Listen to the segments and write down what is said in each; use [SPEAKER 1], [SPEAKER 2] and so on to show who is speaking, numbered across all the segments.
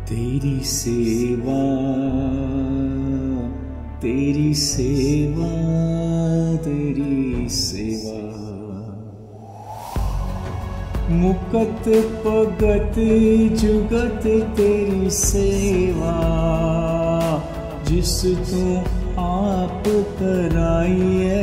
[SPEAKER 1] तेरी सेवा, तेरी सेवा, तेरी सेवा। मुकत पगत जुगत तेरी सेवा, जिस तू आप कराइए।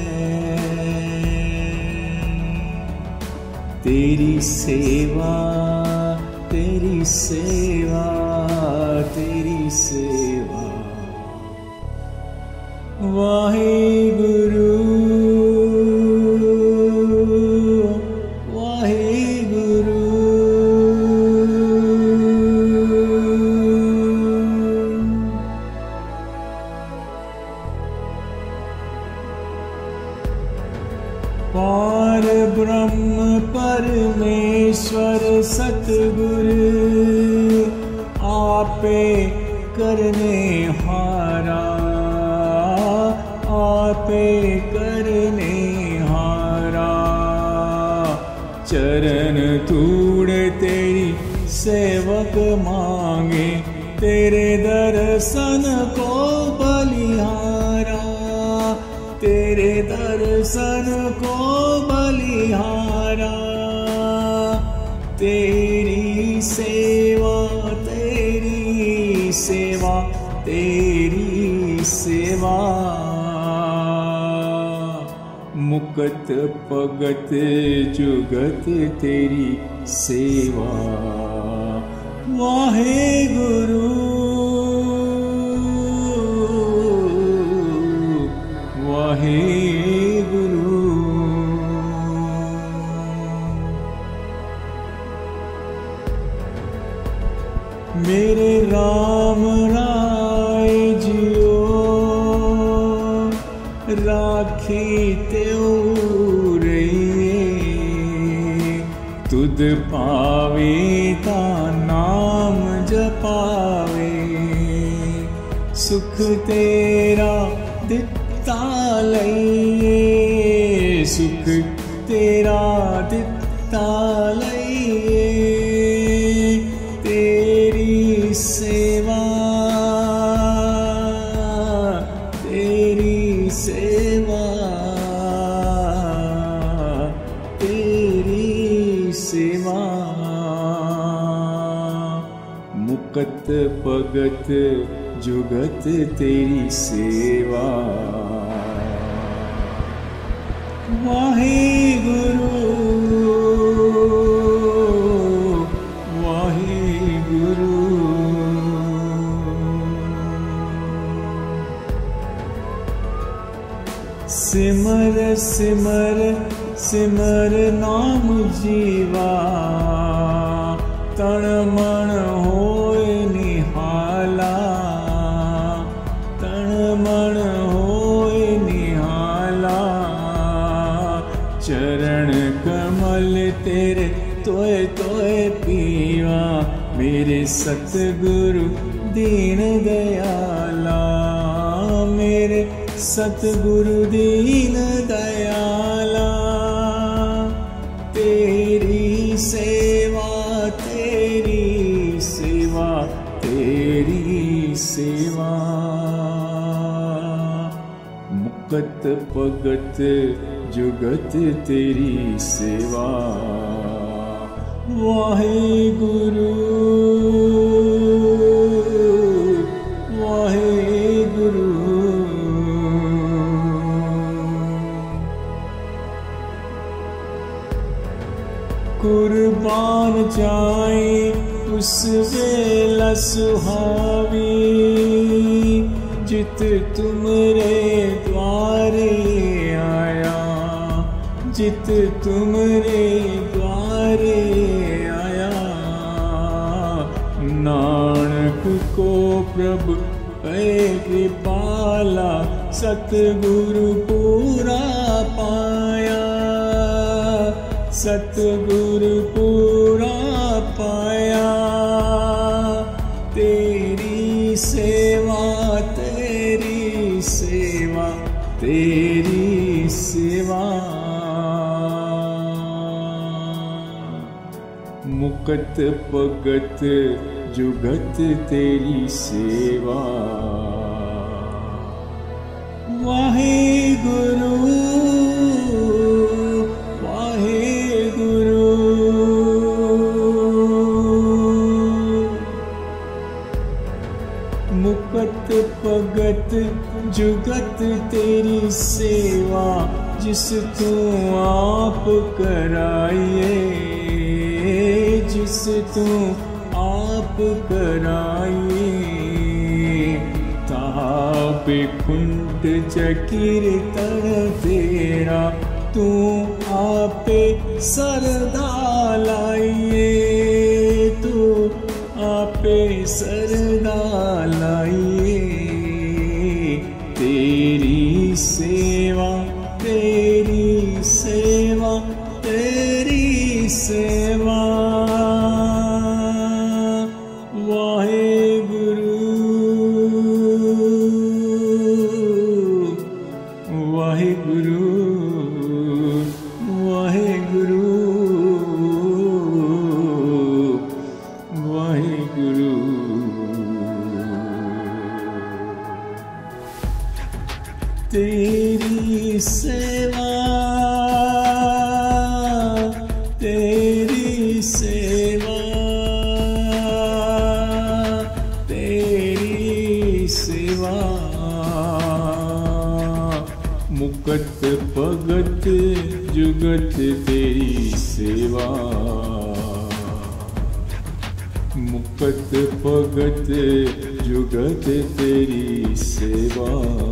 [SPEAKER 1] तेरी सेवा, तेरी सेवा, तेरी सेवा। वाहेगुरु, वाहेगुरु। पार ब्रह्म परमेश्वर सतगुरु, आपे करने हारा, आपे करने हारा। चरण धूड़ तेरी सेवक मांगे, तेरे दर्शन को बलिहारा, तेरे दर्शन को बलिहारा। तेरी सेवा, तेरी सेवा, तेरी सेवा। मुकत पगत जुगत तेरी सेवा। वाहेगुरु, वाहेगुरु। मेरे राम राय जियो, राखी तेऊ रहिए। तुद पावे ता नाम जपावे, सुख तेरा दिता लइए, सुख तेरा दिता लइए। तेरी सेवा, तेरी सेवा, तेरी सेवा। मुकत पगत जुगत तेरी सेवा। वाहेगुरु, वाहेगुरु। सिमर सिमर सिमर नाम जीवा, तन मन होए निहाला, तन मन होए निहाला। चरण कमल तेरे तोए तोए पीवा, मेरे सतगुरु दीन दयाला, मेरे सतगुरु दीन दयाला। तेरी सेवा, तेरी सेवा, तेरी सेवा। मुकत पगत जुगत तेरी सेवा। वाहेगुरु, वाहेगुरु। कुर्बान जाए उस वेला सुहावी, जित तुमरे द्वारे आया, जित तुमरे द्वारे आया। नानक को प्रभु है कृपाला, सतगुरु पूरा पाया, सतगुरु पूरा पाया। तेरी सेवा, तेरी सेवा, तेरी सेवा। मुकत पगत जुगत तेरी सेवा। वाहेगुरु वाहेगुरु। मुकत भगत जुगत तेरी सेवा, जिस तू आप कराइए, जिस तू आप कराइए। तापे कुंठ चकीर्तन तेरा, तू आपे सरदा लाइए, तू आपे सरदा लाइए। तेरी सेवा तेरी सेवा तेरी सेवा। वाहेगुरु वाहेगुरु वाहेगुरु वाहेगुरु। तेरी सेवा तेरी सेवा तेरी सेवा। मुकत भगत जुगत तेरी सेवा, मुकत भगत जुगत तेरी सेवा।